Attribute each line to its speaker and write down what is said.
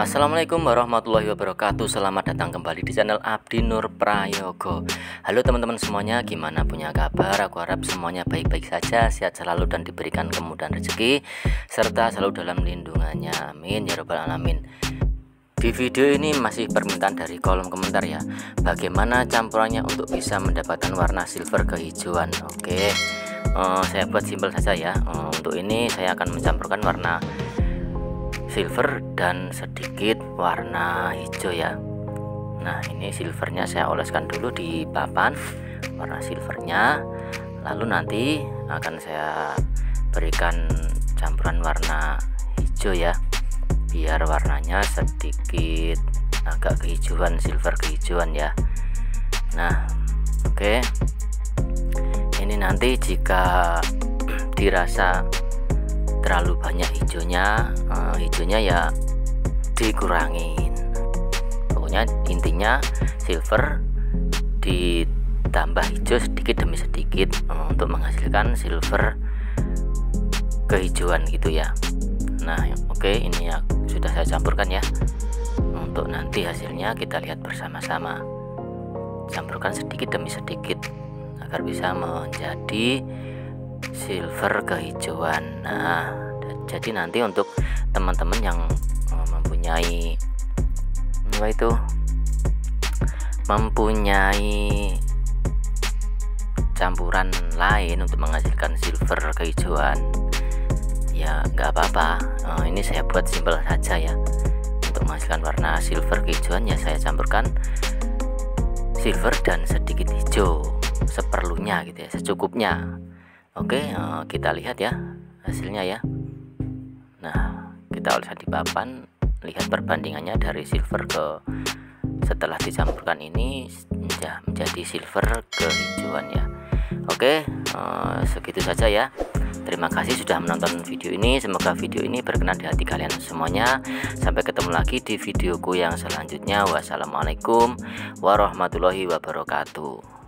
Speaker 1: Assalamualaikum warahmatullahi wabarakatuh. Selamat datang kembali di channel Abdi Nur Prayogo. Halo teman-teman semuanya, gimana punya kabar? Aku harap semuanya baik-baik saja, sehat selalu dan diberikan kemudahan rezeki serta selalu dalam lindungannya. Amin ya rabbal alamin. Di video ini masih permintaan dari kolom komentar ya, bagaimana campurannya untuk bisa mendapatkan warna silver kehijauan. Oke, saya buat simpel saja ya. Untuk ini saya akan mencampurkan warna silver dan sedikit warna hijau ya. Nah, ini silvernya saya oleskan dulu di papan warna silvernya, lalu nanti akan saya berikan campuran warna hijau ya, biar warnanya sedikit agak kehijauan, silver kehijauan ya. Nah, oke, ini nanti jika dirasa terlalu banyak hijaunya ya dikurangin. Pokoknya intinya silver ditambah hijau sedikit demi sedikit untuk menghasilkan silver kehijauan gitu ya. Nah, oke, ini ya sudah saya campurkan ya. Untuk nanti hasilnya kita lihat bersama-sama. Campurkan sedikit demi sedikit agar bisa menjadi silver kehijauan. Nah, jadi nanti untuk teman-teman yang mempunyai campuran lain untuk menghasilkan silver kehijauan ya nggak apa-apa. Ini saya buat simpel saja ya. Untuk menghasilkan warna silver kehijauan ya saya campurkan silver dan sedikit hijau seperlunya gitu ya, secukupnya. Oke, kita lihat ya hasilnya ya. Nah, kita oleskan di papan, lihat perbandingannya dari silver ke setelah dicampurkan ini menjadi silver kehijauan ya. Oke, segitu saja ya. Terima kasih sudah menonton video ini. Semoga video ini berkenan di hati kalian semuanya. Sampai ketemu lagi di videoku yang selanjutnya. Wassalamualaikum warahmatullahi wabarakatuh.